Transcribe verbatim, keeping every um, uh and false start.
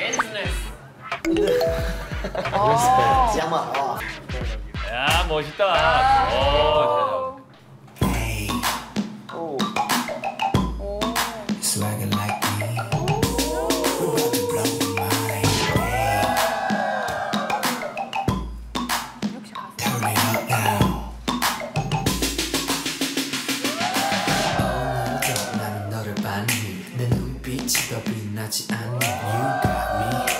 Respect. 야마. 어. 야 멋있다. 오, Hey. 오. Swagger like me. Who about to blow my mind? Turn it up now. 오늘도 나는 너를 봤니? 내 눈빛이 더 빛나지 않니? You got me.